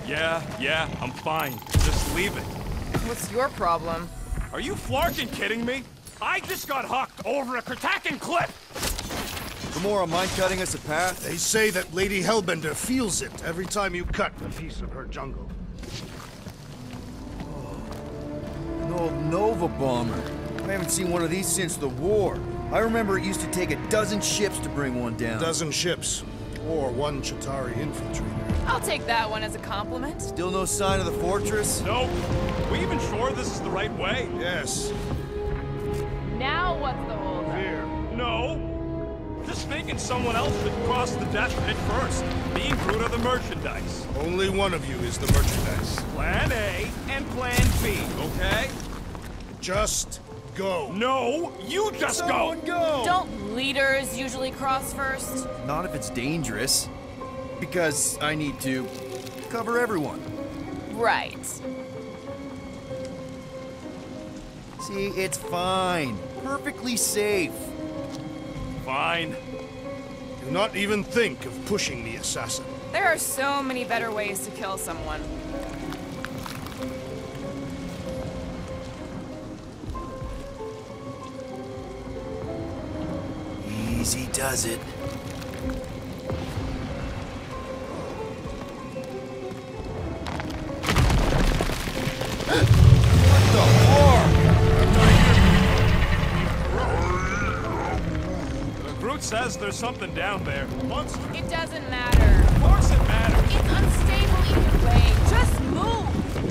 Yeah, I'm fine. Just leave it. What's your problem? Are you flarkin' kidding me? I just got hucked over a Kratakan cliff! Gamora, mind cutting us a path? They say that Lady Hellbender feels it every time you cut a piece of her jungle. An old Nova bomber. I haven't seen one of these since the war. I remember it used to take a dozen ships to bring one down. A dozen ships, or one Chitauri infiltrator. I'll take that one as a compliment. Still no sign of the fortress? Nope. We even sure this is the right way? Yes. Now what's the holdup? Fear. No. Just thinking someone else should cross the death pit first. Being true to the merchandise. Only one of you is the merchandise. Plan A and Plan B, okay? Just go. No, you just go! Go! Don't leaders usually cross first? Not if it's dangerous. Because I need to cover everyone. Right. See, it's fine. Perfectly safe. Fine. Do not even think of pushing the assassin. There are so many better ways to kill someone. Easy does it. Groot says there's something down there. Monster. It doesn't matter. Of course it matters. It's unstable either way. Just move!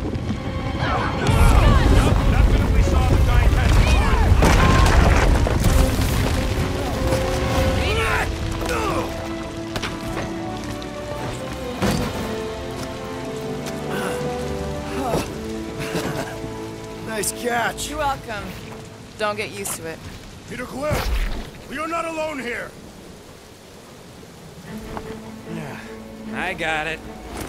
Yup, definitely saw the giant head. Nice catch. You're welcome. Don't get used to it. Peter Quill, we are not alone here. Yeah, I got it.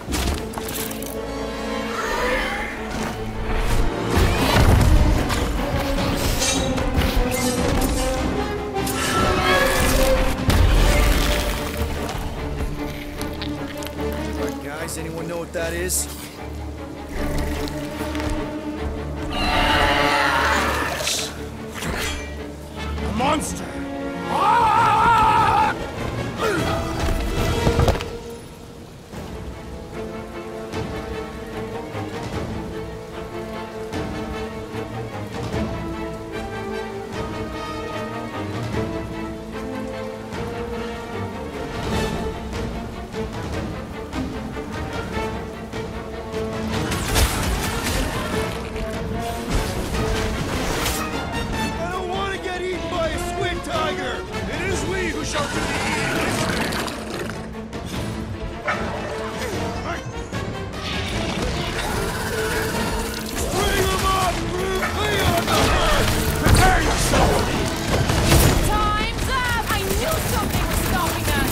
All right, guys, anyone know what that is? A monster! I don't want to get eaten by a squid tiger! It is we who shall do the Bring him up! Lay on the head! Prepare yourself! Time's up! I knew something was stopping us!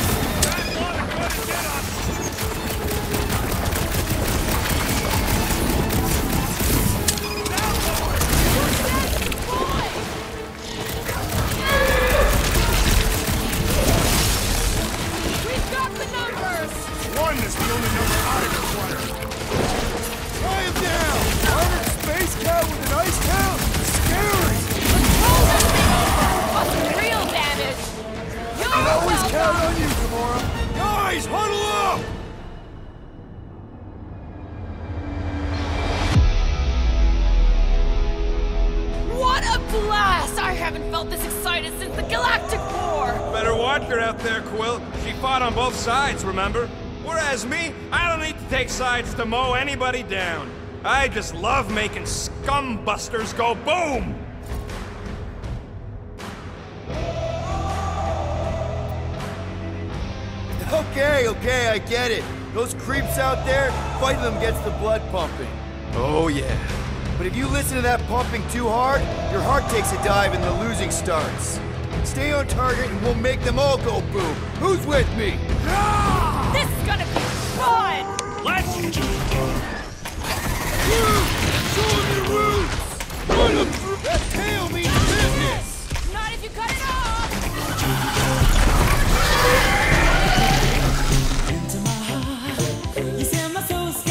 We've got the numbers! One is the only number I require. Tie him down! Armored space cat with an ice tail? Scary! Hold this thing over! Causing real damage! You're Always count welcome! on you, Gamora! Guys, huddle up! What a blast! I haven't felt this excited since the Galactic War! Better watch her out there, Quill. She fought on both sides, remember? Whereas me, I don't need to take sides to mow anybody down. I just love making scumbusters go boom! Okay, I get it. Those creeps out there, fighting them gets the blood pumping. Oh yeah. But if you listen to that pumping too hard, your heart takes a dive and the losing starts. Stay on target and we'll make them all go boom. Who's with me? This is gonna be fun! Let's Show them your roots! Run them through that tail means business! Not if you cut it off! You set my soul sky.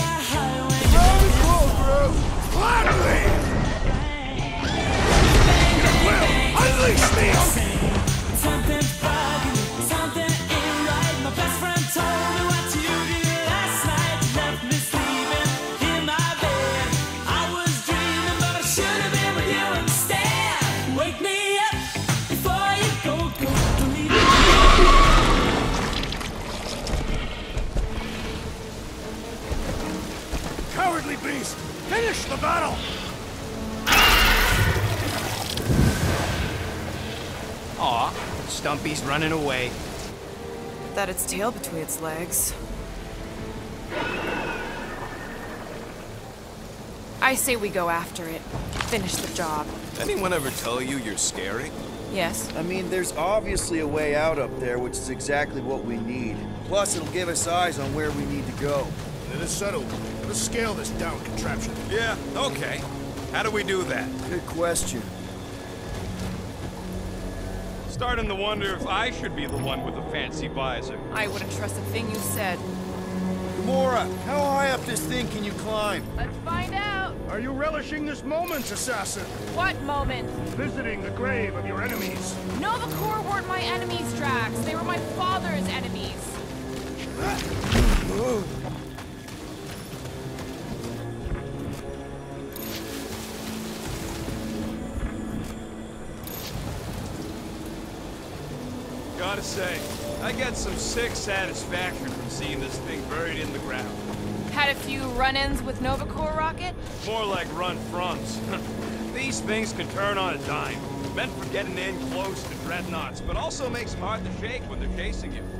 Finish the battle! Aw, Stumpy's running away. That its tail between its legs. I say we go after it. Finish the job. Anyone ever tell you you're scary? Yes? I mean, there's obviously a way out up there, which is exactly what we need. Plus, it'll give us eyes on where we need to go. It is settled. Let's scale this down contraption. Yeah, okay. How do we do that? Good question. Starting to wonder if I should be the one with the fancy visor. I wouldn't trust a thing you said. Gamora, how high up this thing can you climb? Let's find out! Are you relishing this moment, assassin? What moment? Visiting the grave of your enemies. Nova Corps weren't my enemies, Drax. They were my father's enemies. Gotta say, I get some sick satisfaction from seeing this thing buried in the ground. Had a few run-ins with Nova Corps rocket? More like run-froms. These things can turn on a dime. Meant for getting in close to dreadnoughts, but also makes them hard to shake when they're chasing you.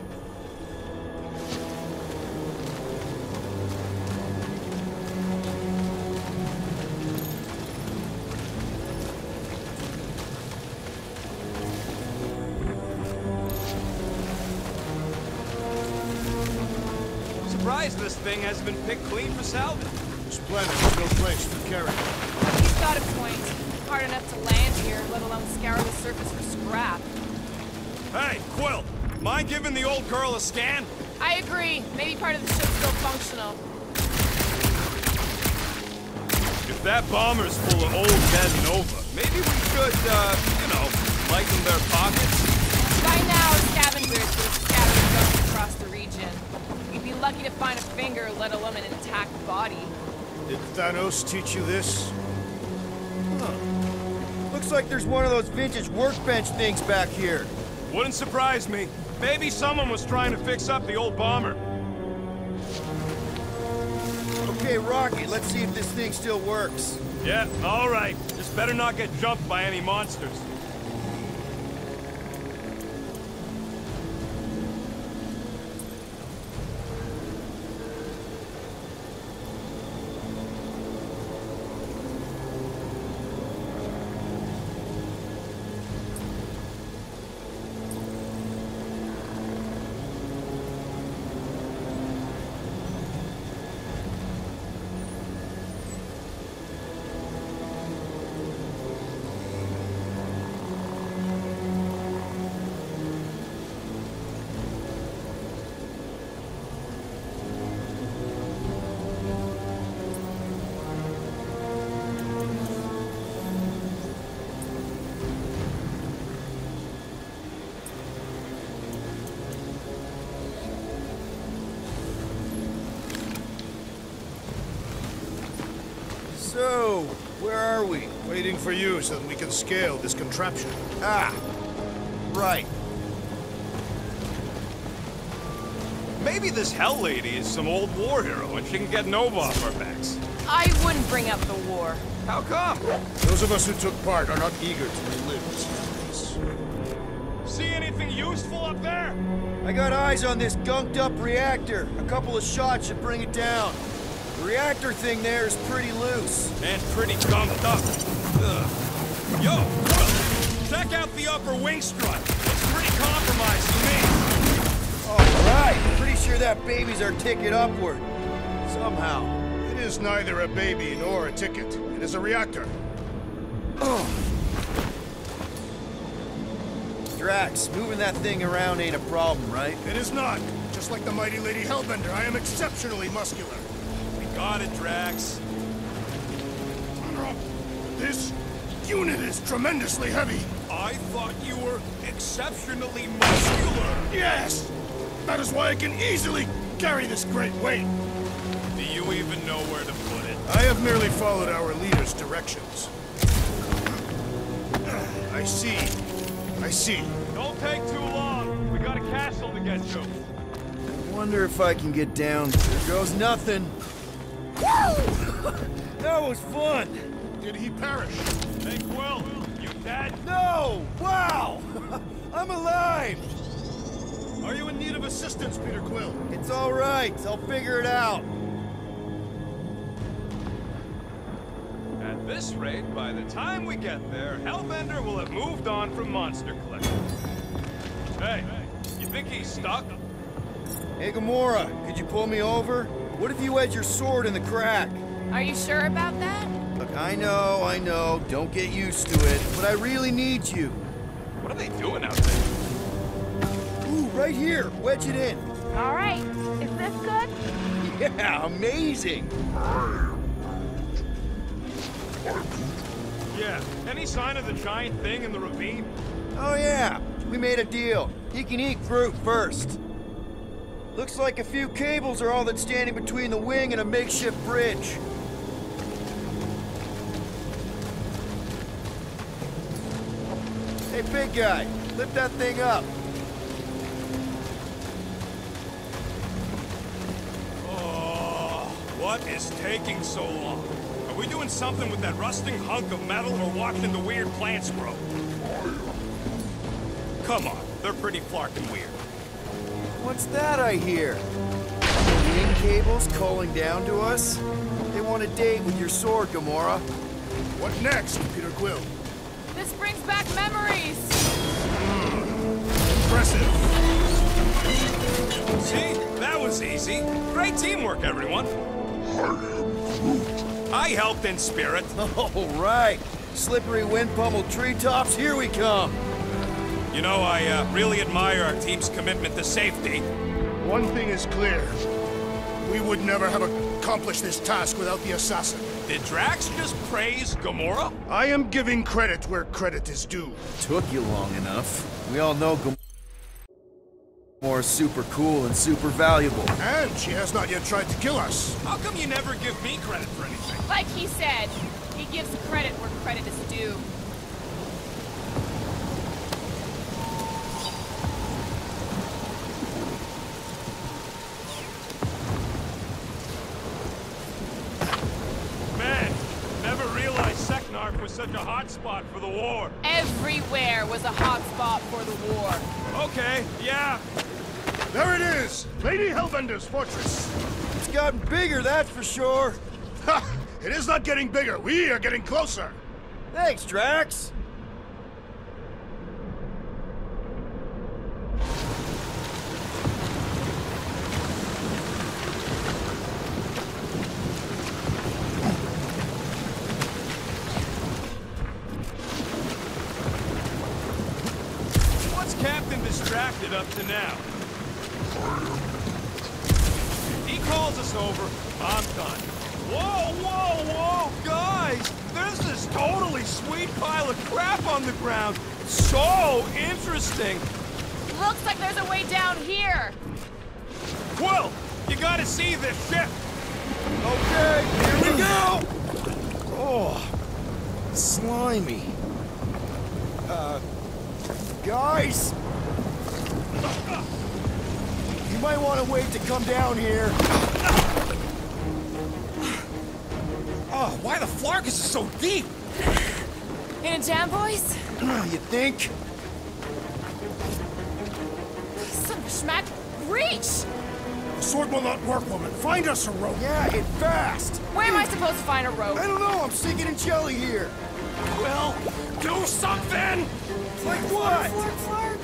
Surprised this thing hasn't been picked clean for salvage. This planet is no place for carrying. He's got a point. Hard enough to land here, let alone scour the surface for scrap. Hey, Quill! Mind giving the old girl a scan? I agree. Maybe part of the ship's still functional. If that bomber's full of old dead Nova, maybe we should, lighten their pockets? By now, scavengers would have scattered junk across the region. We'd be lucky to find a finger, let alone an intact body. Did Thanos teach you this? Looks like there's one of those vintage workbench things back here. Wouldn't surprise me. Maybe someone was trying to fix up the old bomber. Okay, Rocky, let's see if this thing still works. Yeah, all right. Just better not get jumped by any monsters. So, where are we? Waiting for you so that we can scale this contraption. Ah, right. Maybe this Hell Lady is some old war hero and she can get Nova off our backs. I wouldn't bring up the war. How come? Those of us who took part are not eager to relive this place. See anything useful up there? I got eyes on this gunked-up reactor. A couple of shots should bring it down. The reactor thing there is pretty loose. And pretty gunked up. Ugh. Yo, Quill, check out the upper wing strut. Looks pretty compromised to me. All right, pretty sure that baby's our ticket upward. Somehow. It is neither a baby nor a ticket. It is a reactor. Drax, moving that thing around ain't a problem, right? It is not. Just like the mighty Lady Hellbender, I am exceptionally muscular. We got it, Drax. This unit is tremendously heavy. I thought you were exceptionally muscular. Yes! That is why I can easily carry this great weight. Do you even know where to put it? I have merely followed our leader's directions. I see. I see. Don't take too long. We got a castle to get to. Wonder if I can get down. There goes nothing. That was fun! Did he perish? Hey, Quill, you dead? No! Wow! I'm alive! Are you in need of assistance, Peter Quill? It's all right. I'll figure it out. At this rate, by the time we get there, Hellbender will have moved on from Monster Collector. Hey, you think he's stuck? Hey, Gamora, could you pull me over? What if you had your sword in the crack? Are you sure about that? Look, I know. Don't get used to it. But I really need you. What are they doing out there? Ooh, right here. Wedge it in. All right. Is this good? Yeah, amazing. Yeah, any sign of the giant thing in the ravine? Oh, yeah. We made a deal. He can eat fruit first. Looks like a few cables are all that's standing between the wing and a makeshift bridge. Hey, big guy, lift that thing up. Oh, what is taking so long? Are we doing something with that rusting hunk of metal or watching the weird plants grow? Come on, they're pretty flarkin' weird. What's that I hear? Wing cables calling down to us? They want a date with your sword, Gamora. What next, Peter Quill? This brings back memories. Impressive. See? That was easy. Great teamwork, everyone. I helped in spirit. All right. Slippery wind-pummeled treetops, here we come. You know, I really admire our team's commitment to safety. One thing is clear. We would never have accomplished this task without the assassin. Did Drax just praise Gamora? I am giving credit where credit is due. Took you long enough. We all know Gamora's super cool and super valuable. And she has not yet tried to kill us. How come you never give me credit for anything? Like he said, he gives credit where credit is due. Man, never realized Seknarf was such a hot spot for the war. Everywhere was a hot spot for the war. Okay, yeah. There it is! Lady Hellbender's fortress. It's gotten bigger, that's for sure. Ha! It is not getting bigger. We are getting closer. Thanks, Drax. What's Captain Distracted up to now? If he calls us over, I'm done. Whoa! Guys! There's this totally sweet pile of crap on the ground. It's so interesting. Looks like there's a way down here. Quill, you gotta see this ship. Okay, here we go! Oh, slimy. Guys? You might want to wait to come down here. Oh, why the Flarkus is so deep? In a jam, boys? You think? Son of a schmack, reach! The sword will not work, woman. Find us a rope. Yeah, and fast! Where am I supposed to find a rope? I don't know, I'm sinking in jelly here. Quill, do something! Like what? Flark.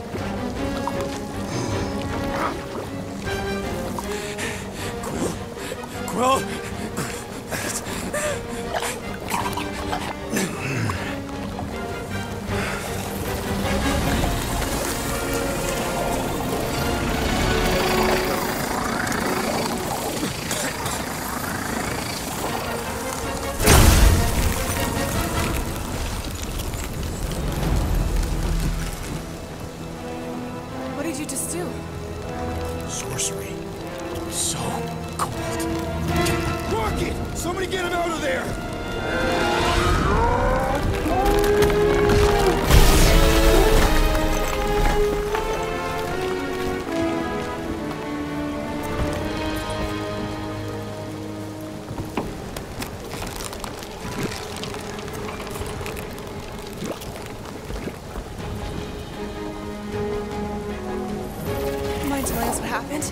Quill? What did you just do? Sorcery. So cold. happened?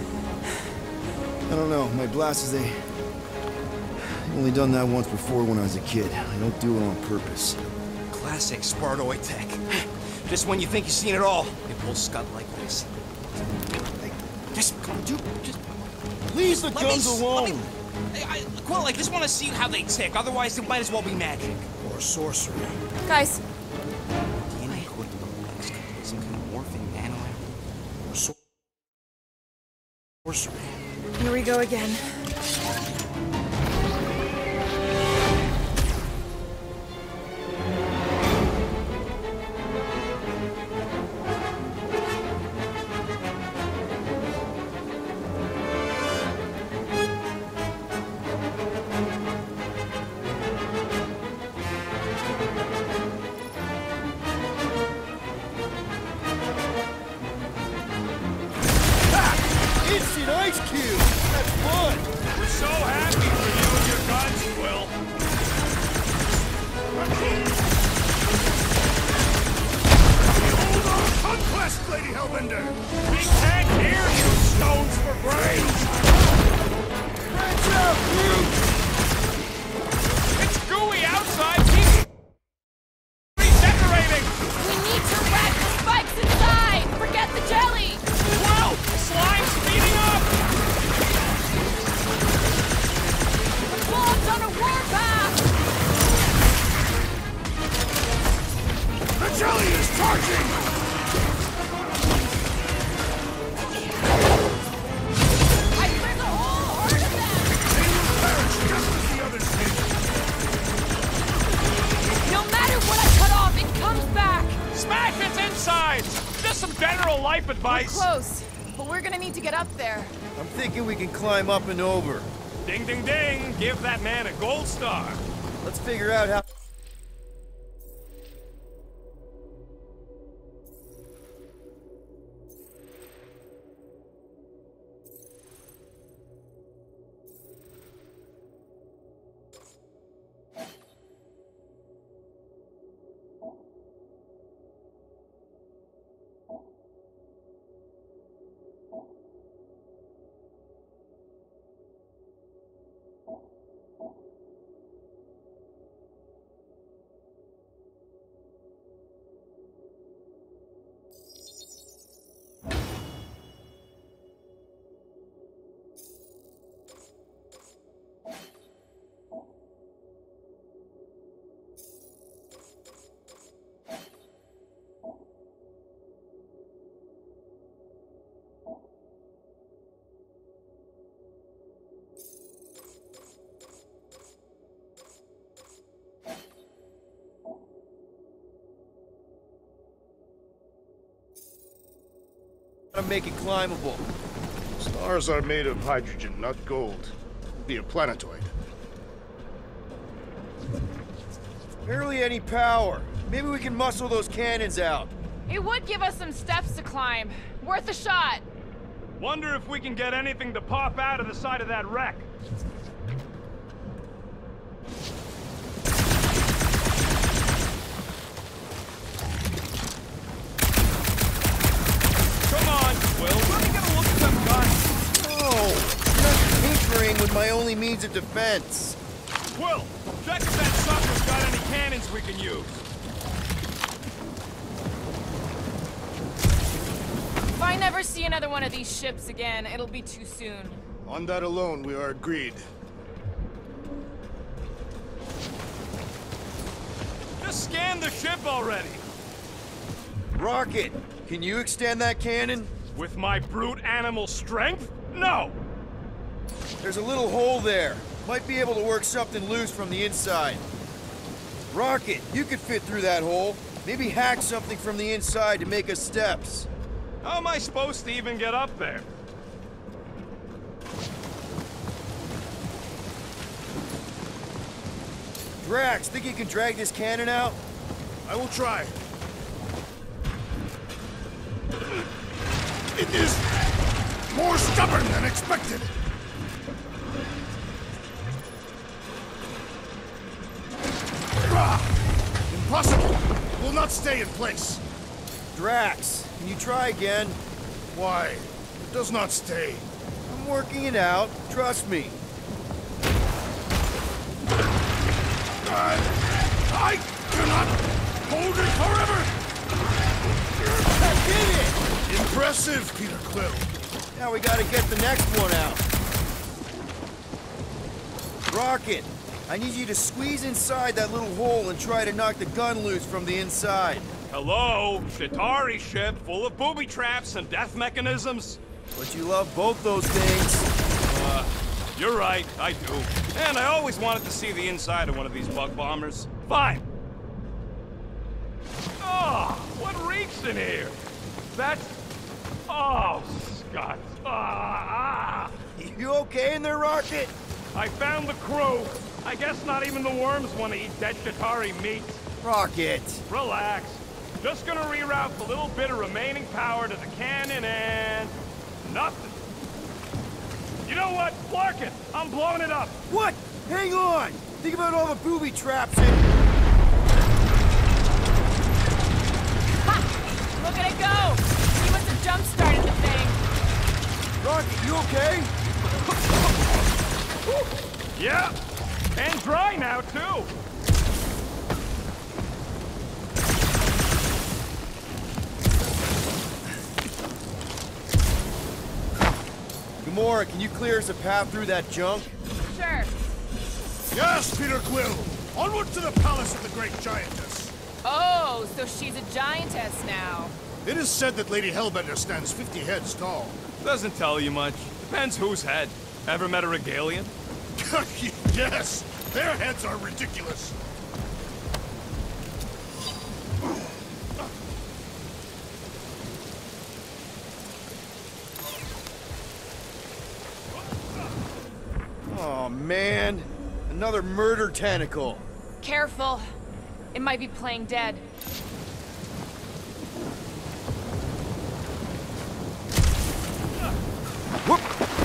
I don't know. My blasters, I've only done that once before when I was a kid. I don't do it on purpose. Classic Spartoid tech. Just when you think you've seen it all, it pulls scud like this. Hey, just come on, dude. Just Leave the guns alone! Quill, I just want to see how they tick. Otherwise, it might as well be magic. Or sorcery. Guys, DNA equipped some kind of morphing nano. Or sorcery. here we go again. Instant ice cube! That's fun! We're so happy for you and your guns, Quill. Hold on! Conquest, Lady Hellbender! We can't hear you, stones for brains! Branch out, Groot! It's gooey outside! Keep redecorating! We need to rack the spikes inside! Forget the jelly! Whoa! Slime's speeding up! The blob's on a warpath! The jelly is charging! I cleared the whole horde of them! They will perish just as the others did! No matter what I cut off, it comes back! Smash its insides! Just some general life We're advice. close, but we're gonna need to get up there. I'm thinking we can climb up and over. Ding, ding, ding! Give that man a gold star. Let's figure out how... to make it climbable. Stars are made of hydrogen, not gold. Be a planetoid. Barely any power. Maybe we can muscle those cannons out. It would give us some steps to climb. Worth a shot. Wonder if we can get anything to pop out of the side of that wreck. Come on, Quill. Let me get a look at them guns. No! I'm not tinkering with my only means of defense. Quill, check if that sucker's got any cannons we can use. If I never see another one of these ships again, it'll be too soon. On that alone, we are agreed. Just scan the ship already. Rocket, can you extend that cannon? With my brute animal strength? No! There's a little hole there. Might be able to work something loose from the inside. Rocket, you could fit through that hole. Maybe hack something from the inside to make us steps. How am I supposed to even get up there? Drax, think you can drag this cannon out? I will try. It is more stubborn than expected. Impossible! It will not stay in place. Drax, can you try again? Why? does not stay. I'm working it out. Trust me. I cannot hold it forever! I did it! Impressive, Peter Quill. Now we gotta get the next one out. Rocket, I need you to squeeze inside that little hole and try to knock the gun loose from the inside. Hello? Chitauri ship full of booby traps and death mechanisms? But you love both those things. You're right, I do. And I always wanted to see the inside of one of these bug bombers. Fine. Oh, what reeks in here? That's... Oh, Scott. You okay in there, Rocket? I found the crew. I guess not even the worms want to eat dead Chitauri meat. Rocket. Relax. Just gonna reroute the little bit of remaining power to the cannon and... nothing. You know what? Clark it! I'm blowing it up! What? Hang on! Think about all the booby traps and... Ha! Look at it go! He must have jump-started the thing. Rocket, you okay? Yeah! And dry now, too! Gamora, can you clear us a path through that junk? Sure. Yes, Peter Quill! Onward to the palace of the great giantess! Oh, so she's a giantess now. It is said that Lady Hellbender stands 50 heads tall. Doesn't tell you much. Depends whose head. Ever met a Regalian? Yes! Their heads are ridiculous! Oh, man. Another murder tentacle. Careful. It might be playing dead. Whoop!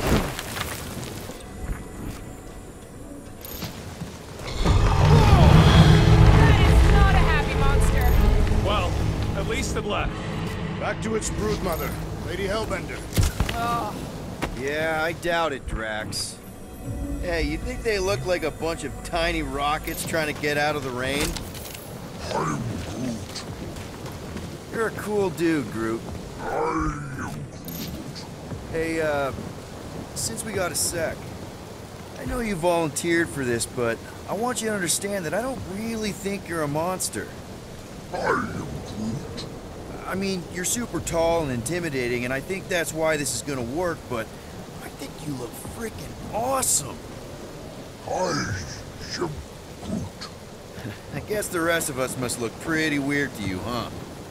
That is not a happy monster. Well, at least it left. Back to its broodmother, Lady Hellbender. Oh, Yeah, I doubt it, Drax. Hey, you think they look like a bunch of tiny rockets trying to get out of the rain? I'm Groot. You're a cool dude, Groot. I am Hey, since we got a sec, I know you volunteered for this, but I want you to understand that I don't really think you're a monster. I am Groot. I mean, you're super tall and intimidating, and I think that's why this is gonna work, but I think you look freaking awesome. I am Groot. I guess the rest of us must look pretty weird to you, huh?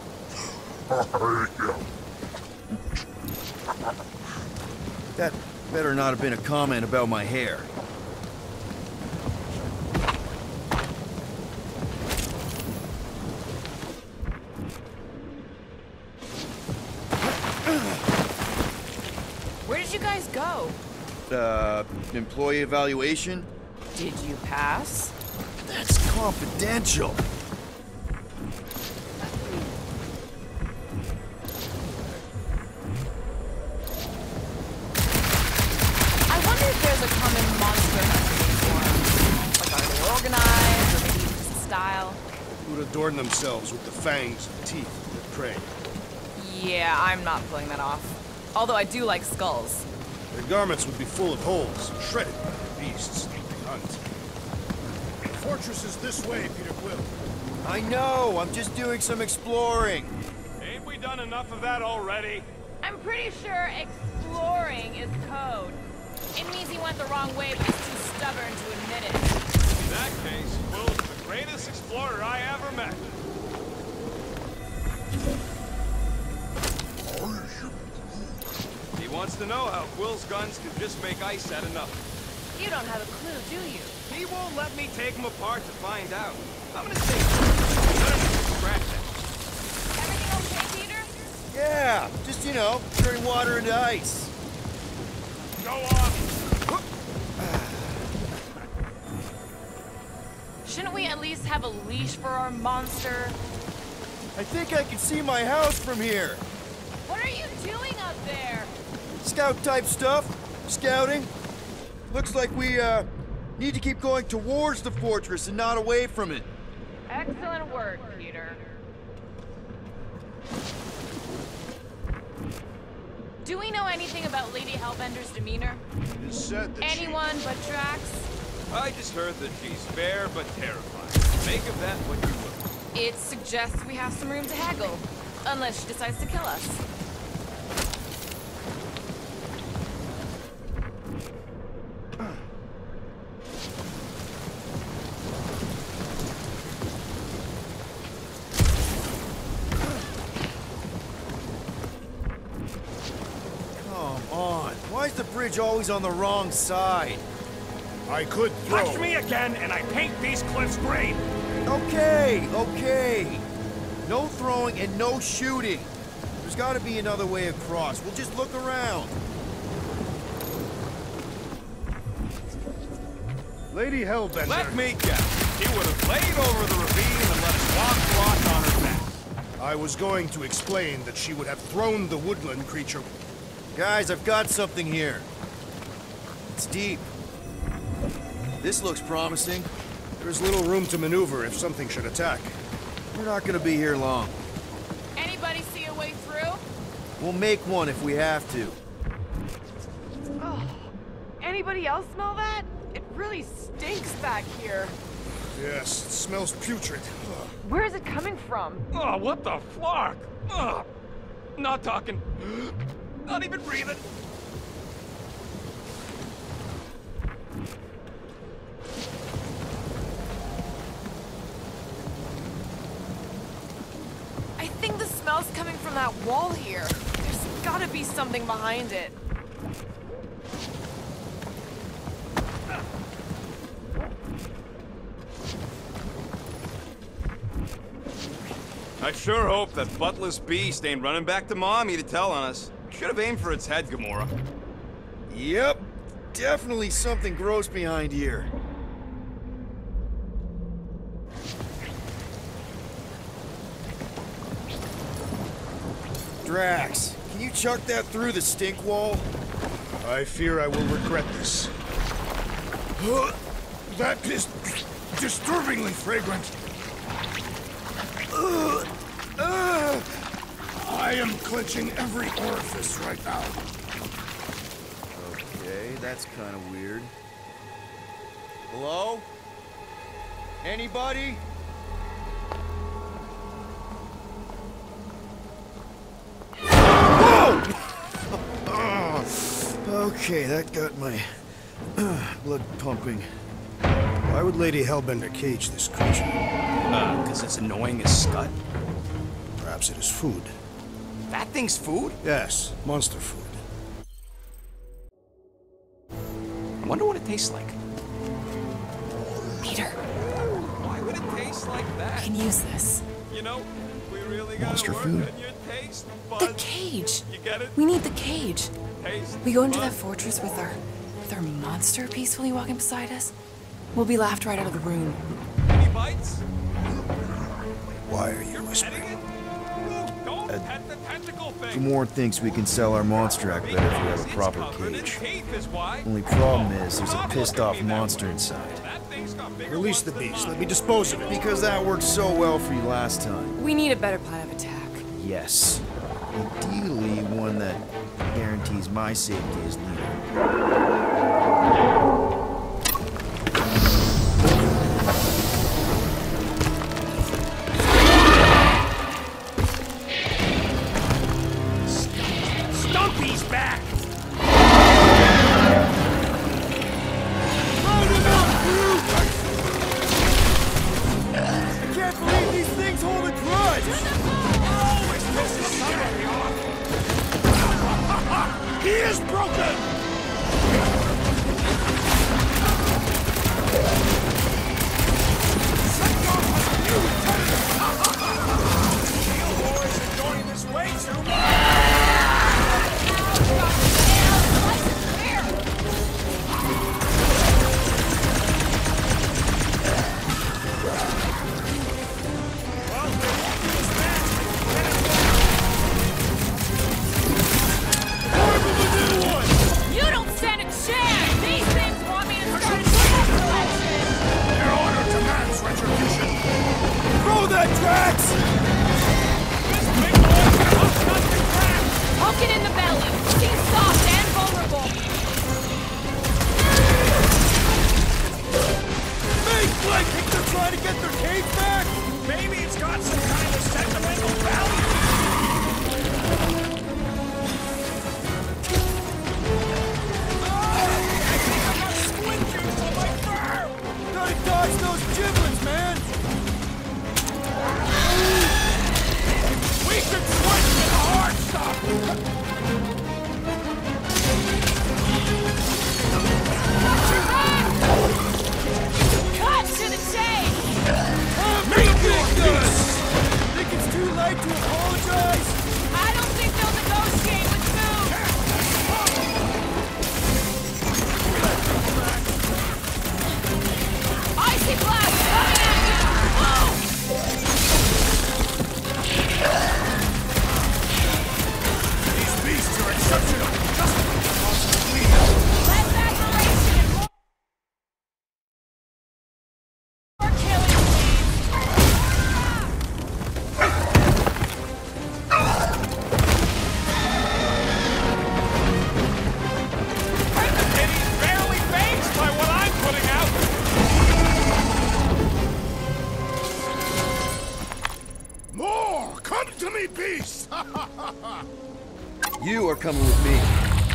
I am. That better not have been a comment about my hair. where did you guys go? Employee evaluation? Did you pass? That's confidential. I wonder if there's a common monster hunting form. Like, are they organized, or maybe even just a style? Who would adorn themselves with the fangs and teeth that prey. Yeah, I'm not pulling that off. Although I do like skulls. Their garments would be full of holes, shredded by the beasts they hunt. The fortress is this way, Peter Quill. I know, I'm just doing some exploring. Ain't we done enough of that already? I'm pretty sure exploring is code. It means he went the wrong way, but he's too stubborn to admit it. In that case, Will's the greatest explorer I ever met. He wants to know how Quill's guns can just make ice at enough. You don't have a clue, do you? He won't let me take him apart to find out. I'm gonna say scratch that. Everything okay, Peter? Yeah, just, you know, turning water into ice. Go off. Shouldn't we at least have a leash for our monster? I think I can see my house from here. What are you doing up there? Scout-type stuff. Scouting. Looks like we, need to keep going towards the fortress and not away from it. Excellent work, Peter. Do we know anything about Lady Hellbender's demeanor? It is said that Anyone but Drax? I just heard that she's fair but terrifying. Make of that what you will. It suggests we have some room to haggle. Unless she decides to kill us. Why is the bridge always on the wrong side? I could throw. Touch me again and I paint these cliffs green! Okay, okay. No throwing and no shooting. There's gotta be another way across. We'll just look around. Lady Hellbender. Let me guess. He would have laid over the ravine and let us walk across on her back. I was going to explain that she would have thrown the woodland creature. Guys, I've got something here. It's deep. This looks promising. There's little room to maneuver if something should attack. We're not gonna be here long. Anybody see a way through? We'll make one if we have to. Oh, anybody else smell that? It really stinks back here. Yes, it smells putrid. Where is it coming from? Oh, what the flark? Ugh. Not talking. Not even breathing. I think the smell's coming from that wall here. There's gotta be something behind it. I sure hope that buttless beast ain't running back to Mommy to tell on us. Should have aimed for its head, Gamora. Yep. Definitely something gross behind here. Drax, can you chuck that through the stink wall? I fear I will regret this. That is disturbingly fragrant. I am clenching every orifice right now. Okay, that's kind of weird. Hello? Anybody? Okay, that got my blood pumping. Why would Lady Hellbender cage this creature? 'Cause it's annoying as scut. Perhaps it is food. That thing's food? Yes, monster food. I wonder what it tastes like. Peter, Why would it taste like I that? can use this. You know, we really gotta Monster work food? on your taste The buds. cage. You get it? We need the cage. Taste We go into that buds. fortress with our monster peacefully walking beside us. We'll be laughed right out of the room. Any bites? Why are you Petting whispering? it? Ooh, don't pet the tentacle thing. Gamora thinks we can sell our monster act better if we have a It's proper covered in cage. teeth is why. Only problem is there's a Stop pissed looking off at me that monster way. inside. That thing's got bigger Release ones the than beast. mine. Let me dispose of it. Because that worked so well for you last time. We need a better plan of attack. Yes. Ideally, one that guarantees my safety as leader. Stumpy's back! I can't believe these things hold a grudge! He is broken! to get their cage back? Maybe it's got some kind of sentimental value. I think I got squid juice on my fur! Gotta dodge those giblets, man! We should switch to the hard stuff! Cut to the chase! Make this! Think it's too late to apologize? I don't think they'll negotiate with food! Icy blast coming at you! Whoa! These beasts are exceptional. Just Less admiration and more killing, And he's barely phased by what I'm putting out! more! Come to me, beasts! You are coming with me.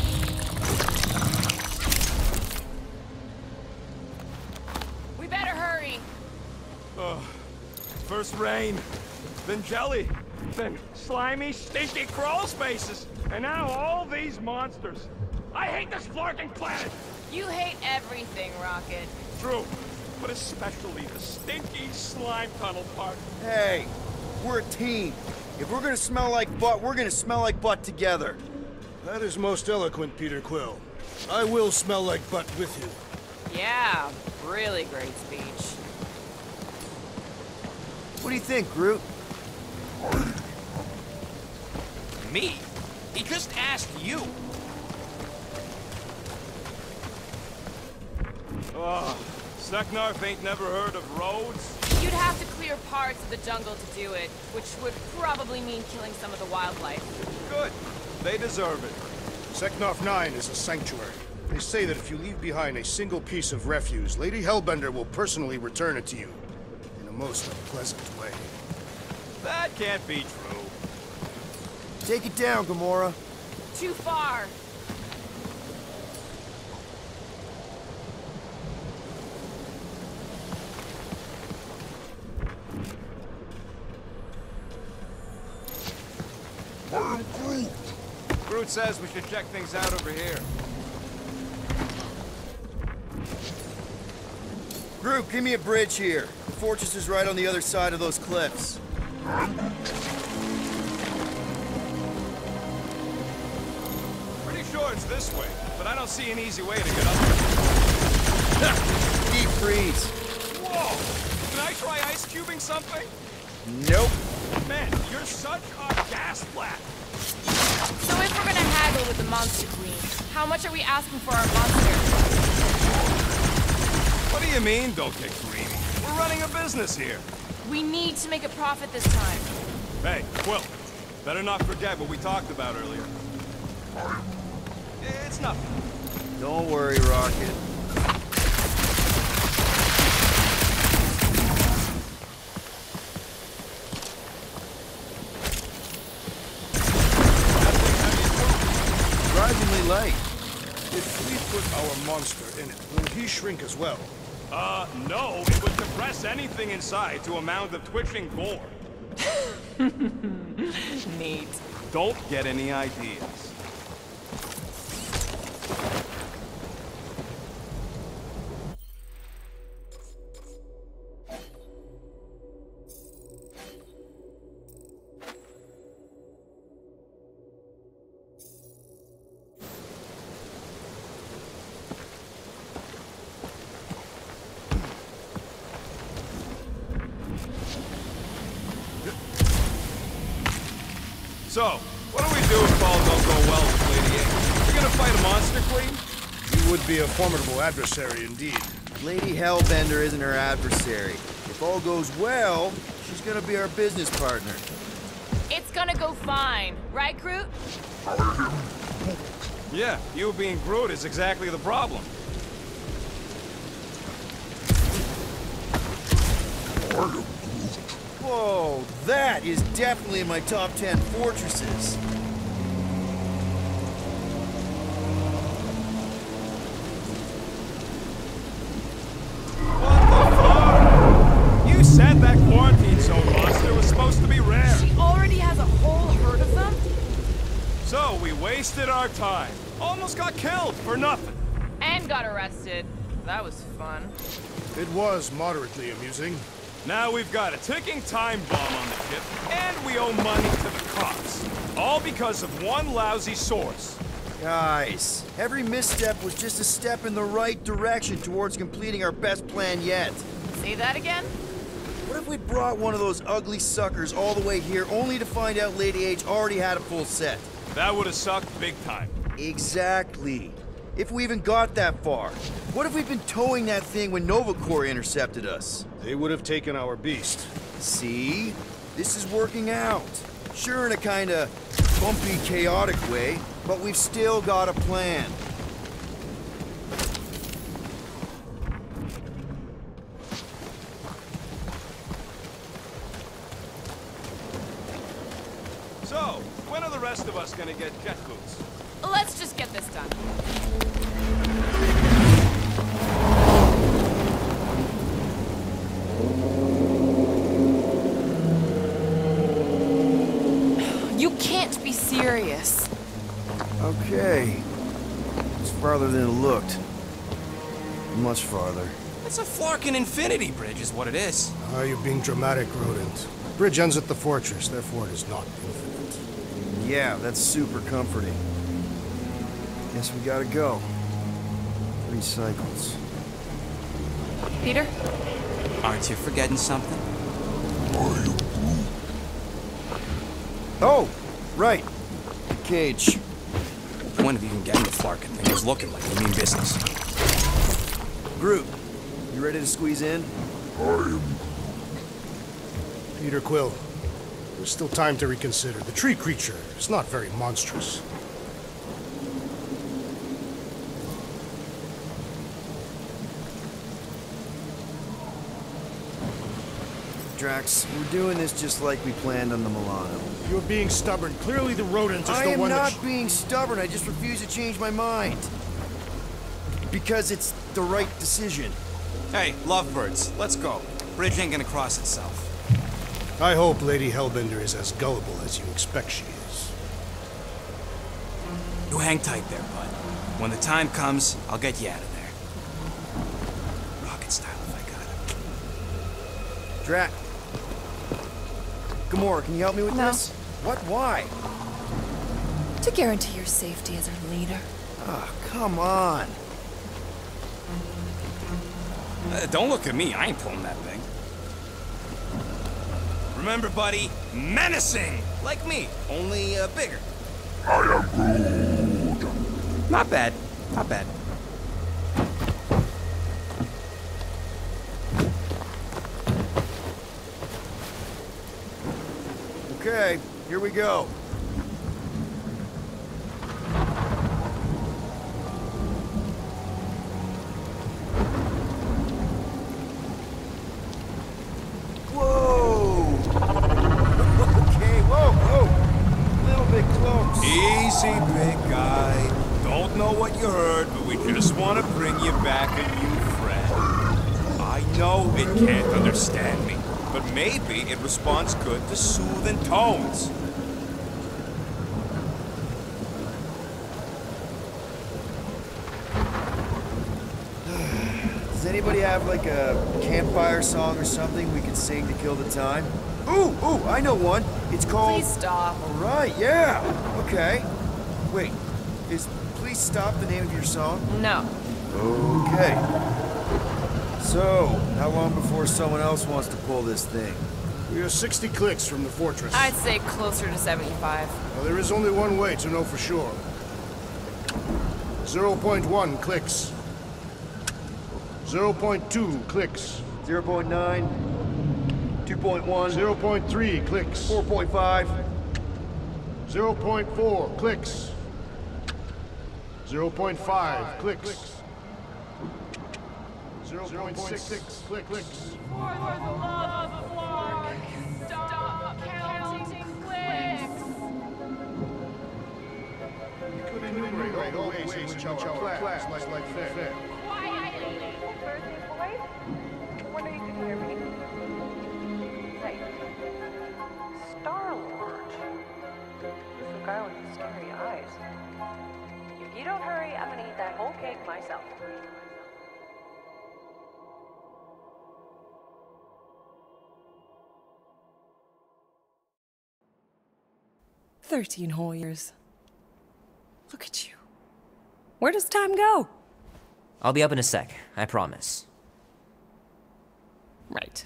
We better hurry. First rain, then jelly, then slimy, stinky crawl spaces, and now all these monsters. I hate this flarking planet! You hate everything, Rocket. True, but especially the stinky slime tunnel part. Hey, we're a team. If we're gonna smell like butt, we're gonna smell like butt together. That is most eloquent, Peter Quill. I will smell like butt with you. Yeah, really great speech. What do you think, Groot? Me? He just asked you. Seknarf ain't never heard of roads? You'd have to clear parts of the jungle to do it, which would probably mean killing some of the wildlife. Good. They deserve it. Seknarf 9 is a sanctuary. They say that if you leave behind a single piece of refuse, Lady Hellbender will personally return it to you. In a most unpleasant way. That can't be true. Take it down, Gamora. Too far. I'm Groot. Groot says we should check things out over here. Groot, give me a bridge here. The fortress is right on the other side of those cliffs. Pretty sure it's this way, but I don't see an easy way to get up there. Deep freeze. Whoa! Can I try ice cubing something? Nope. Man, you're such a gas flat. So if we're gonna haggle with the Monster Queen, how much are we asking for our monster? What do you mean, don't get greedy? We're running a business here. We need to make a profit this time. Hey, Quill, better not forget what we talked about earlier. It's nothing. Don't worry, Rocket. Surprisingly light. If we put our monster in it, will he shrink as well? No, it would compress anything inside to a mound of twitching gore. Neat. Don't get any ideas. So, what do we do if all don't go well with Lady A? You gonna fight a monster queen? He would be a formidable adversary indeed. Lady Hellbender isn't her adversary. If all goes well, she's gonna be our business partner. It's gonna go fine, right, Groot? Yeah, you being Groot is exactly the problem. Whoa, that is definitely in my top 10 fortresses. What the fuck? You said that quarantine zone monster was supposed to be rare. She already has a whole herd of them? So we wasted our time. Almost got killed for nothing. And got arrested. That was fun. It was moderately amusing. Now we've got a ticking time bomb on the ship, and we owe money to the cops. All because of one lousy source. Guys, every misstep was just a step in the right direction towards completing our best plan yet. Say that again? What if we'd brought one of those ugly suckers all the way here only to find out Lady H already had a full set? That would have sucked big time. Exactly. If we even got that far. What if we'd been towing that thing when Nova Corps intercepted us? They would have taken our beast. See? This is working out. Sure, in a kinda bumpy, chaotic way, but we've still got a plan. So, when are the rest of us gonna get jet boots? Let's just get this done. You can't be serious. Okay. It's farther than it looked. Much farther. It's a Flarkin infinity bridge is what it is. Ah, you're being dramatic, Rodent. Bridge ends at the fortress, therefore it is not infinite. Yeah, that's super comforting. Guess we gotta go. 3 cycles. Peter? Aren't you forgetting something? Oh, right. The cage. Point of even getting the Flarkin thing was looking like we mean business. Groot, you ready to squeeze in? Peter Quill, there's still time to reconsider. The tree creature is not very monstrous. Drax, we're doing this just like we planned on the Milano. You're being stubborn. Clearly the rodent is I the am one not that... being stubborn, I just refuse to change my mind. Because it's the right decision. Hey, lovebirds, let's go. Bridge ain't gonna cross itself. I hope Lady Hellbender is as gullible as you expect she is. You hang tight there, bud. When the time comes, I'll get you out of there. Rocket style if I got it. Drax. Gamora, can you help me with No. this? What? Why? To guarantee your safety as our leader. Ah, come on. Don't look at me, I ain't pulling that thing. Remember, buddy, menacing! Like me, only bigger. Not bad, not bad. Okay, here we go. Whoa! Okay, whoa! A little bit close. Easy, big guy. Don't know what you heard, but we just want to bring you back a new friend. I know it can't understand me, but maybe it responds good to soothing tones. Does anybody have like a campfire song or something we could sing to kill the time? Ooh, I know one. It's called... Please stop. All right, yeah. Okay. Wait, is Please Stop the name of your song? No. Okay. So, how long before someone else wants to pull this thing? We are 60 clicks from the fortress. I'd say closer to 75. Well, there is only one way to know for sure. 0.1 clicks. 0.2 clicks. 0.9, 2.1, 0.3 clicks. 4.5. 0.4 clicks. 0.5 clicks. 0.6 clicks. For the love of which our class must like fair. What are you doing here, me? Hey. Star-Lord. The guy with the scary eyes. If you don't hurry, I'm gonna eat that whole cake myself. "13 whole years. Look at you. Where does time go?" I'll be up in a sec, I promise. Right.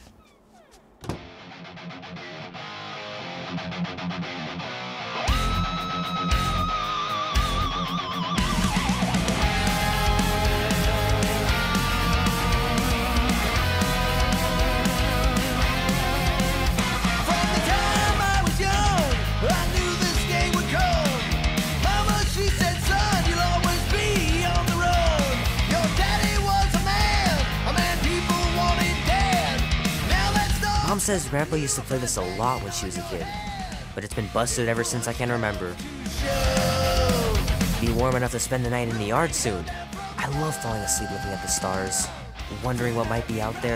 Mom says Grandpa used to play this a lot when she was a kid, but it's been busted ever since I can remember. Be warm enough to spend the night in the yard soon. I love falling asleep looking at the stars, wondering what might be out there.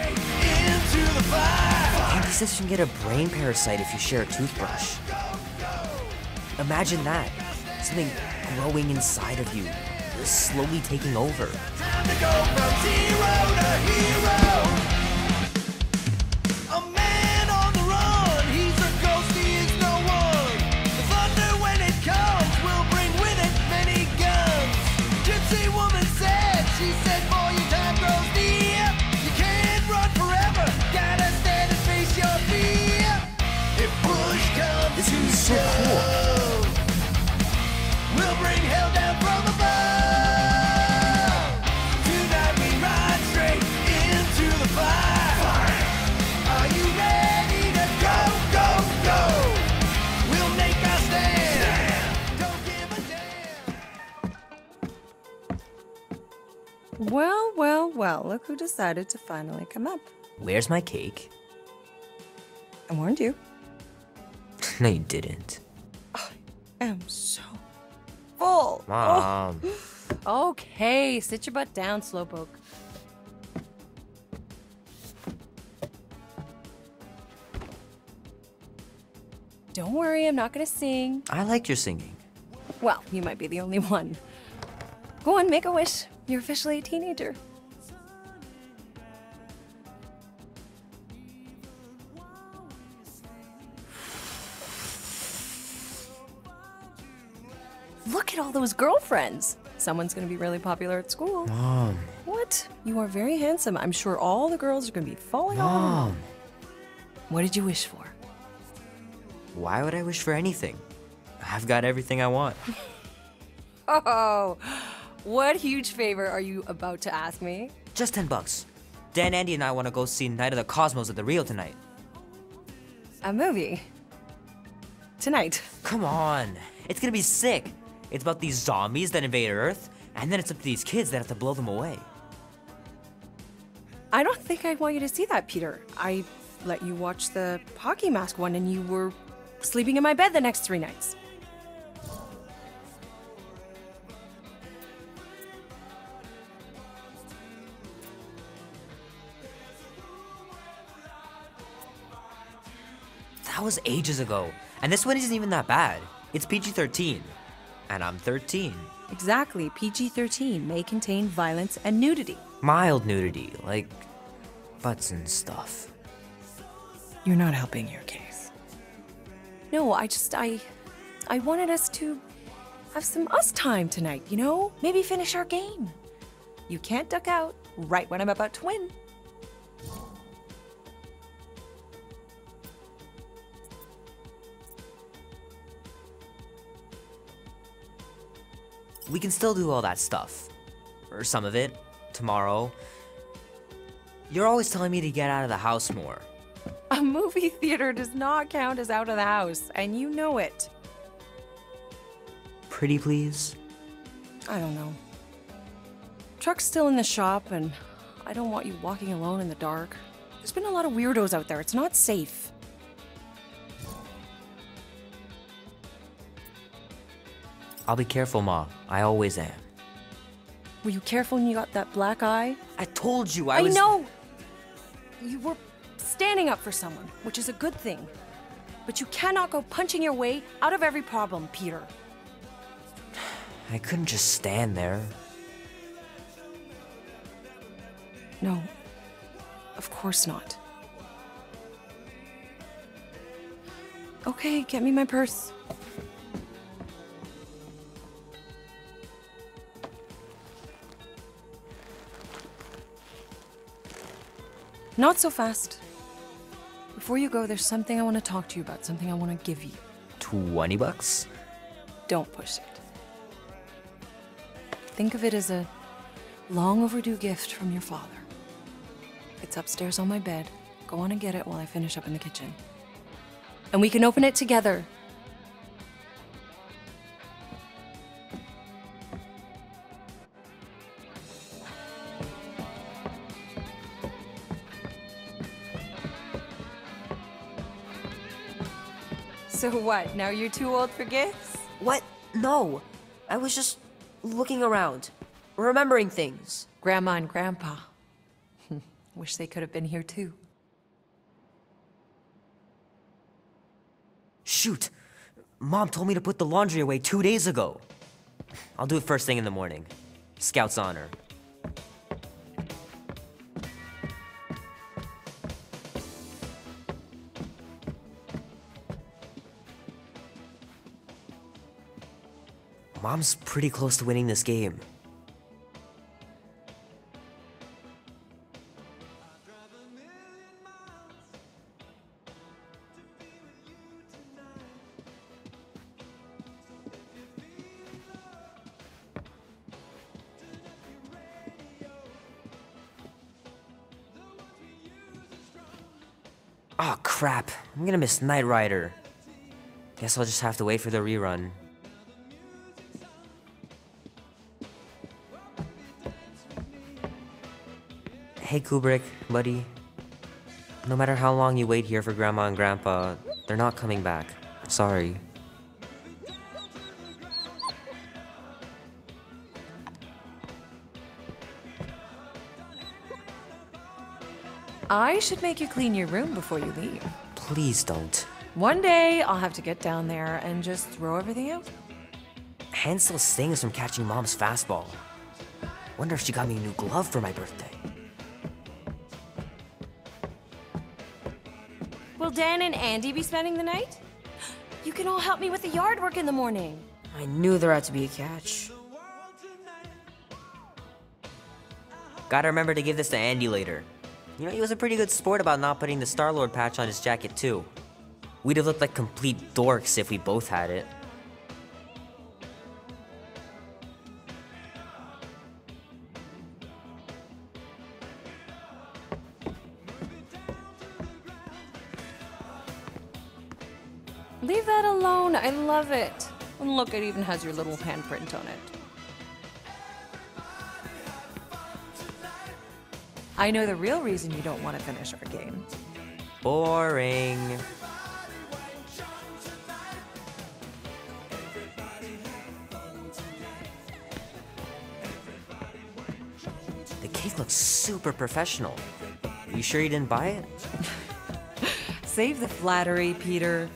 Auntie says you can get a brain parasite if you share a toothbrush. Imagine that, something growing inside of you, slowly taking over. Time to go from zero to hero. She said, boy, your time grows near. You can't run forever. Gotta stand and face your fear. If push comes this is so cool. We'll bring hell down from above. Tonight we ride straight into the fire. Are you ready to go, go, go? We'll make our stand. Don't give a damn. Well, well, well, look who decided to finally come up. Where's my cake? I warned you. No, you didn't. I am so full. Mom. Oh. Okay, sit your butt down, Slowpoke. Don't worry, I'm not gonna sing. I like your singing. Well, you might be the only one. Go on, make a wish. You're officially a teenager. Look at all those girlfriends. Someone's gonna be really popular at school. Mom. What? You are very handsome. I'm sure all the girls are gonna be falling on Mom. you. What did you wish for? Why would I wish for anything? I've got everything I want. Oh, what huge favor are you about to ask me? Just $10. Dan, Andy, and I want to go see Night of the Cosmos at the Rio tonight. A movie? Tonight? Come on. It's gonna be sick. It's about these zombies that invade Earth, and then it's up to these kids that have to blow them away. I don't think I want you to see that, Peter. I let you watch the hockey mask one and you were sleeping in my bed the next 3 nights. That was ages ago, and this one isn't even that bad. It's PG-13, and I'm 13. Exactly, PG-13 may contain violence and nudity. Mild nudity, like butts and stuff. You're not helping your case. No, I wanted us to have some us time tonight, you know? Maybe finish our game. You can't duck out right when I'm about to win. We can still do all that stuff. Or some of it. Tomorrow. You're always telling me to get out of the house more. A movie theater does not count as out of the house, and you know it. Pretty please? I don't know. Truck's still in the shop, and I don't want you walking alone in the dark. There's been a lot of weirdos out there. It's not safe. I'll be careful, Ma. I always am. Were you careful when you got that black eye? I told you I know! You were standing up for someone, which is a good thing. But you cannot go punching your way out of every problem, Peter. I couldn't just stand there. No. Of course not. Okay, get me my purse. Not so fast. Before you go, there's something I want to talk to you about, something I want to give you. $20? Don't push it. Think of it as a long overdue gift from your father. It's upstairs on my bed. Go on and get it while I finish up in the kitchen. And we can open it together. So what, now you're too old for gifts? What? No. I was just looking around, remembering things. Grandma and Grandpa. Wish they could have been here too. Shoot. Mom told me to put the laundry away 2 days ago. I'll do it first thing in the morning. Scout's honor. Mom's pretty close to winning this game. Oh crap, I'm gonna miss Knight Rider. Guess I'll just have to wait for the rerun. Hey Kubrick, buddy. No matter how long you wait here for Grandma and Grandpa, they're not coming back. Sorry. I should make you clean your room before you leave. Please don't. One day, I'll have to get down there and just throw everything out. Hand still stings from catching Mom's fastball. Wonder if she got me a new glove for my birthday. Will Dan and Andy be spending the night? You can all help me with the yard work in the morning. I knew there had to be a catch. Gotta remember to give this to Andy later. You know, he was a pretty good sport about not putting the Star-Lord patch on his jacket too. We'd have looked like complete dorks if we both had it. Leave that alone, I love it. And look, it even has your little handprint on it. I know the real reason you don't want to finish our game. Boring. The cake looks super professional. You sure you didn't buy it? Save the flattery, Peter.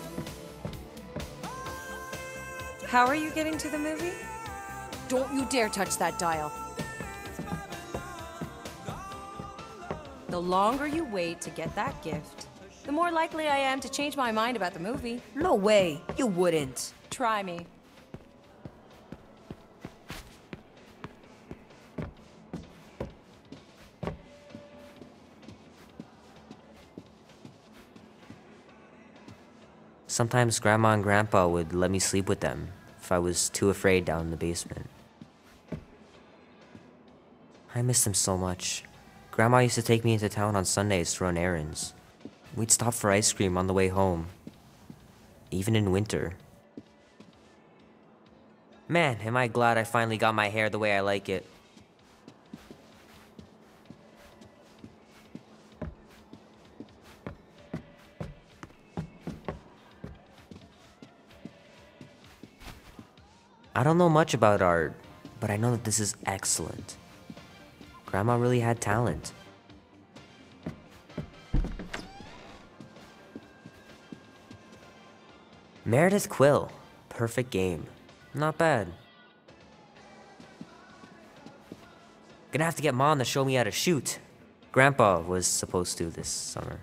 How are you getting to the movie? Don't you dare touch that dial. The longer you wait to get that gift, the more likely I am to change my mind about the movie. No way, you wouldn't. Try me. Sometimes Grandma and Grandpa would let me sleep with them if I was too afraid down in the basement. I miss them so much. Grandma used to take me into town on Sundays to run errands. We'd stop for ice cream on the way home, even in winter. Man, am I glad I finally got my hair the way I like it. I don't know much about art, but I know that this is excellent. Grandma really had talent. Meredith Quill. Perfect game. Not bad. Gonna have to get Mom to show me how to shoot. Grandpa was supposed to this summer.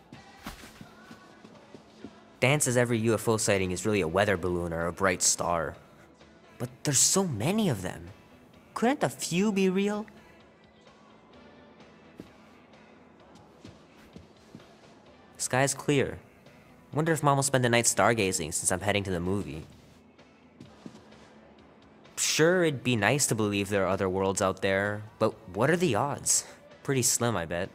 Dan says every UFO sighting is really a weather balloon or a bright star. But there's so many of them. Couldn't a few be real? The sky's clear. Wonder if Mom will spend the night stargazing since I'm heading to the movie. Sure, it'd be nice to believe there are other worlds out there, but what are the odds? Pretty slim, I bet.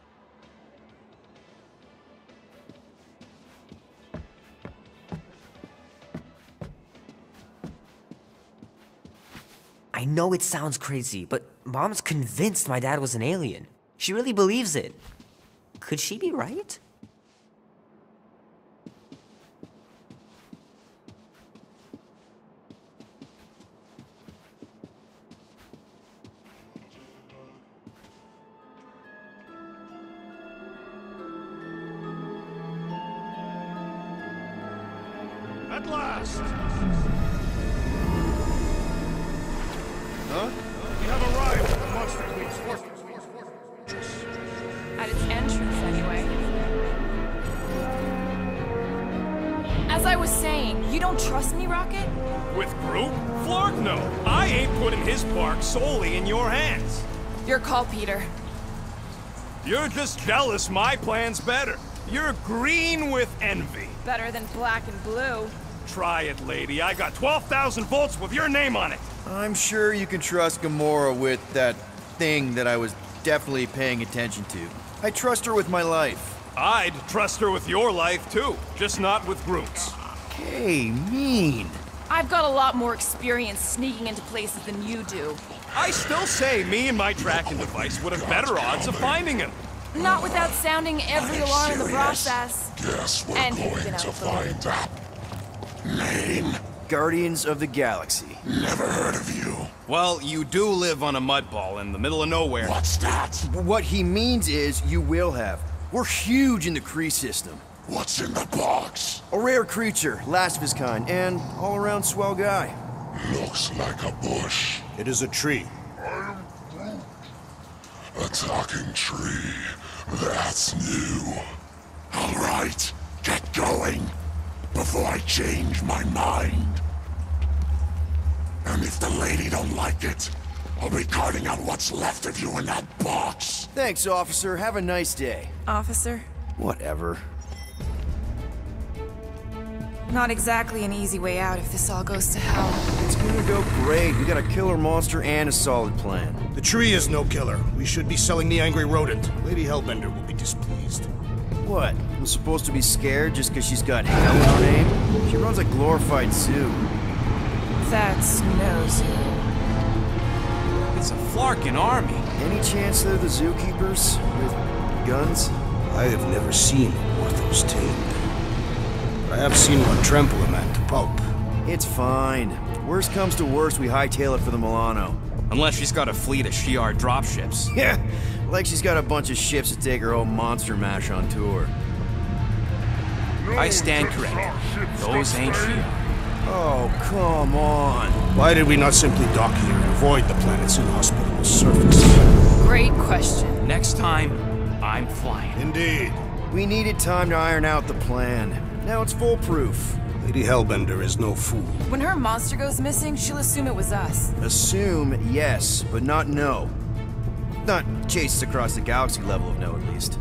I know it sounds crazy, but Mom's convinced my dad was an alien. She really believes it. Could she be right? At last! Huh? We have arrived at the Monster Queen's fortress. At its entrance, anyway. As I was saying, you don't trust me, Rocket? With Groot? Flark, no. I ain't putting his bark solely in your hands. Your call, Peter. You're just jealous my plan's better. You're green with envy. Better than black and blue. Try it, lady. I got 12,000 volts with your name on it. I'm sure you can trust Gamora with that thing that I was definitely paying attention to. I trust her with my life. I'd trust her with your life, too. Just not with Groot's. Hey, mean. I've got a lot more experience sneaking into places than you do. I still say me and my tracking device would have better odds of finding him. Not without sounding every alarm in the process. Guess we're And going to find that name. Guardians of the Galaxy. Never heard of you. Well, you do live on a mud ball in the middle of nowhere. What's that? What he means is you will have. We're huge in the Kree system. What's in the box? A rare creature, last of his kind, and all-around swell guy. Looks like a bush. It is a tree. A talking tree. That's new. All right, get going before I change my mind. And if the lady don't like it, I'll be carting out what's left of you in that box. Thanks, officer. Have a nice day. Officer? Whatever. Not exactly an easy way out if this all goes to hell. It's gonna go great. We got a killer monster and a solid plan. The tree is no killer. We should be selling the angry rodent. Lady Hellbender will be displeased. What? I'm supposed to be scared just because she's got hell in her name? She runs a glorified zoo. That's no zoo. It's a Flarkin army. Any chance they're the zookeepers? With guns? I have never seen a Orthos tamed. But I have seen one trample a man to pulp. It's fine. Worst comes to worst, we hightail it for the Milano. Unless she's got a fleet of Shi'ar dropships. Yeah, like she's got a bunch of ships to take her whole monster mash on tour. I stand corrected. Those ain't Shi'ar. Oh, come on. Why did we not simply dock here and avoid the planet's inhospitable surface? Great question. Next time, I'm flying. Indeed. We needed time to iron out the plan. Now it's foolproof. Lady Hellbender is no fool. When her monster goes missing, she'll assume it was us. Assume, yes, but not know. Not chase us across the galaxy level of no, at least.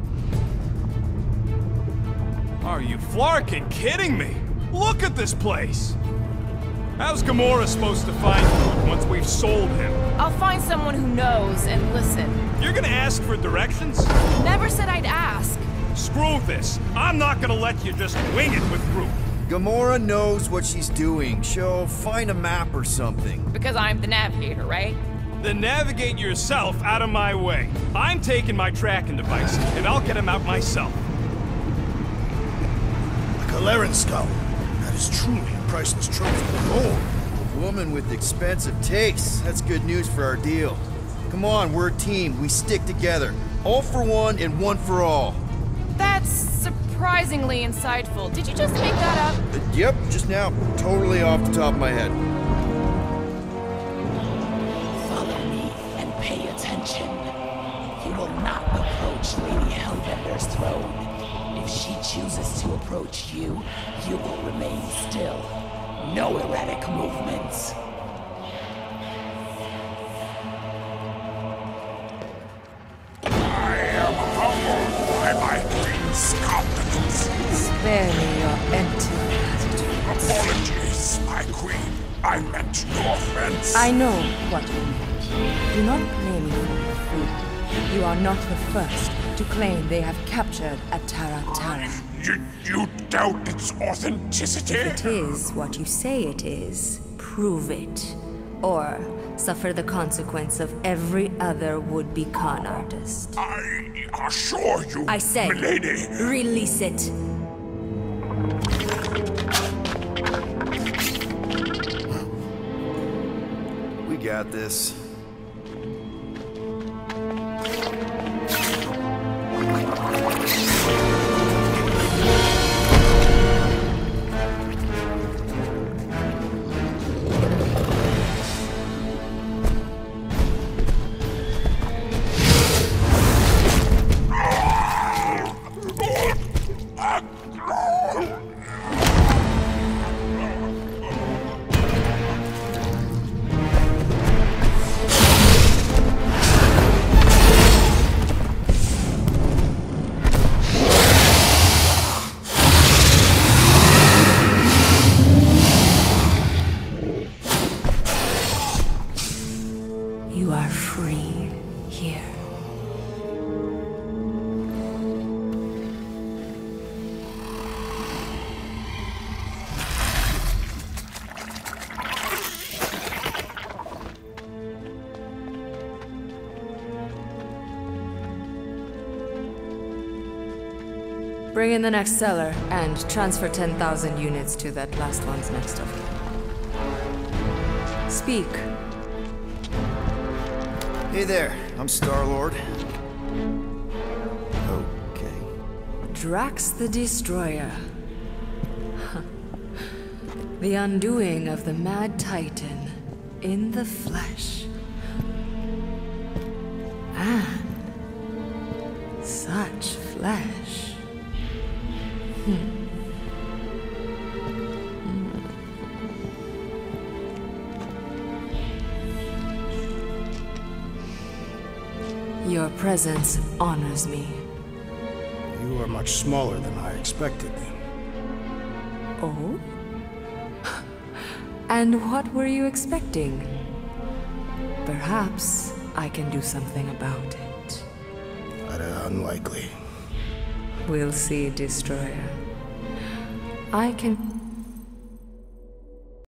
Are you Flarkin kidding me? Look at this place! How's Gamora supposed to find Groot once we've sold him? I'll find someone who knows and listen. You're gonna ask for directions? Never said I'd ask. Screw this. I'm not gonna let you just wing it with Groot. Gamora knows what she's doing. She'll find a map or something. Because I'm the navigator, right? Then navigate yourself out of my way. I'm taking my tracking device, and I'll get him out myself. A Kaleran skull. That is truly a priceless trophy. Oh, woman with expensive tastes. That's good news for our deal. Come on, we're a team. We stick together. All for one and one for all. That's surprisingly insightful. Did you just make that up? Yep, just now. Totally off the top of my head. Follow me and pay attention. You will not approach Lady Hellbender's throne. If she chooses to approach you, you will remain still. No erratic movements. I am humbled by my queen's confidence. Spare me your empty gratitude. Apologies, my queen. I meant no offense. I know what you meant. Do not play me for a fool. You are not the first to claim they have captured Atara Tara. You doubt its authenticity? If it is what you say it is, prove it. Or suffer the consequence of every other would-be con artist. I assure you, I say, milady. Release it. We got this. You are free here. Bring in the next seller and transfer 10,000 units to that last one's next of kin. Speak. Hey there, I'm Star-Lord. Okay. Drax the Destroyer. The undoing of the Mad Titan in the flesh. And such flesh. Your presence honors me. You are much smaller than I expected. Oh? And what were you expecting? Perhaps I can do something about it. Unlikely. We'll see, Destroyer. I can